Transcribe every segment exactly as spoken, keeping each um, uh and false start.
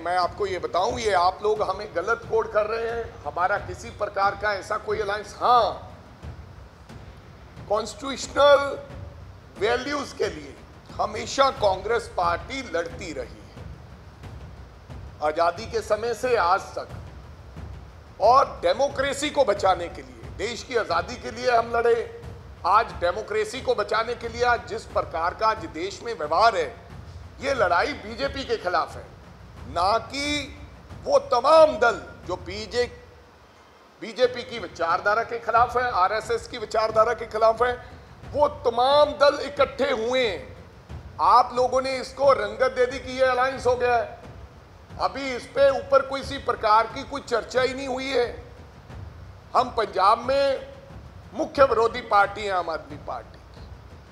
मैं आपको ये बताऊं, ये आप लोग हमें गलत कोड कर रहे हैं। हमारा किसी प्रकार का ऐसा कोई अलायंस, हाँ, कॉन्स्टिट्यूशनल वैल्यूज के लिए हमेशा कांग्रेस पार्टी लड़ती रही है, आजादी के समय से आज तक। और डेमोक्रेसी को बचाने के लिए, देश की आजादी के लिए हम लड़े। आज डेमोक्रेसी को बचाने के लिए आज जिस प्रकार का आज देश में व्यवहार है, ये लड़ाई बीजेपी के खिलाफ है, ना कि वो तमाम दल जो बीजे बीजेपी की विचारधारा के खिलाफ है, आरएसएस की विचारधारा के खिलाफ है। वो तमाम दल इकट्ठे हुए हैं। आप लोगों ने इसको रंगत दे दी कि ये अलायंस हो गया है। अभी इस पे ऊपर कोई सी प्रकार की कोई चर्चा ही नहीं हुई है। हम पंजाब में मुख्य विरोधी पार्टी है आम आदमी पार्टी की।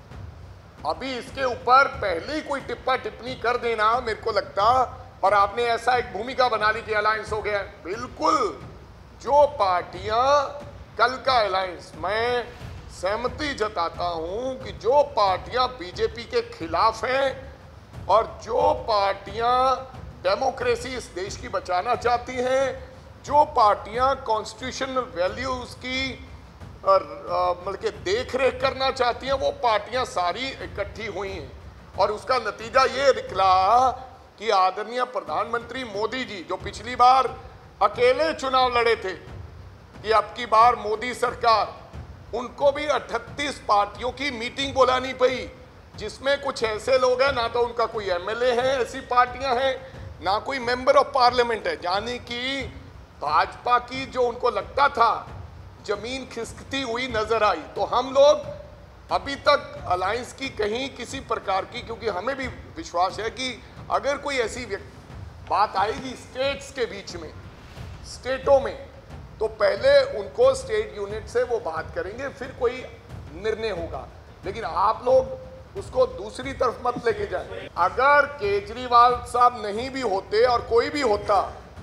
अभी इसके ऊपर पहले ही कोई टिप्पा टिप्पणी कर देना, मेरे को लगता, और आपने ऐसा एक भूमिका बना ली कि अलायंस हो गया। बिल्कुल, जो पार्टियां कल का अलायंस, मैं सहमति जताता हूं कि जो पार्टियां बीजेपी के खिलाफ हैं और जो पार्टियां डेमोक्रेसी इस देश की बचाना चाहती हैं, जो पार्टियां कॉन्स्टिट्यूशनल वैल्यूज की मतलब के देख रेख करना चाहती हैं, वो पार्टियां सारी इकट्ठी हुई हैं। और उसका नतीजा ये निकला कि आदरणीय प्रधानमंत्री मोदी जी, जो पिछली बार अकेले चुनाव लड़े थे, कि अब की बार मोदी सरकार, उनको भी अठतीस पार्टियों की मीटिंग बुलानी पड़ी, जिसमें कुछ ऐसे लोग हैं, ना तो उनका कोई एमएलए है, ऐसी पार्टियां हैं, ना कोई मेंबर ऑफ पार्लियामेंट है। यानी कि भाजपा की जो उनको लगता था जमीन खिसकती हुई नजर आई। तो हम लोग अभी तक अलायंस की कहीं किसी प्रकार की, क्योंकि हमें भी विश्वास है कि अगर कोई ऐसी बात आएगी स्टेट्स के बीच में, स्टेटों में, तो पहले उनको स्टेट यूनिट से वो बात करेंगे, फिर कोई निर्णय होगा। लेकिन आप लोग उसको दूसरी तरफ मत लेके जाए। अगर केजरीवाल साहब नहीं भी होते और कोई भी होता,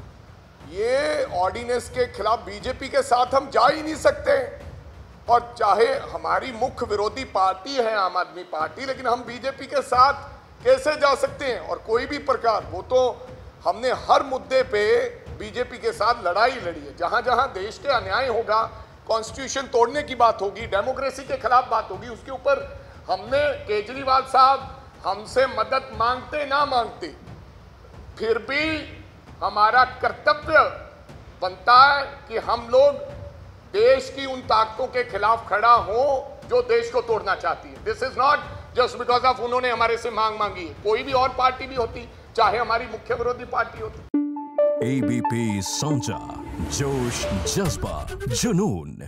ये ऑर्डिनेंस के खिलाफ बीजेपी के साथ हम जा ही नहीं सकते। और चाहे हमारी मुख्य विरोधी पार्टी है आम आदमी पार्टी, लेकिन हम बीजेपी के साथ कैसे जा सकते हैं? और कोई भी प्रकार, वो तो हमने हर मुद्दे पे बीजेपी के साथ लड़ाई लड़ी है। जहां जहां देश के अन्याय होगा, कॉन्स्टिट्यूशन तोड़ने की बात होगी, डेमोक्रेसी के खिलाफ बात होगी, उसके ऊपर हमने, केजरीवाल साहब हमसे मदद मांगते ना मांगते, फिर भी हमारा कर्तव्य बनता है कि हम लोग देश की उन ताकतों के खिलाफ खड़ा हो जो देश को तोड़ना चाहती है। This is not just because of उन्होंने हमारे से मांग मांगी है। कोई भी और पार्टी भी होती, चाहे हमारी मुख्य विरोधी पार्टी होती। एबीपी साझा, जोश, जज्बा, जुनून।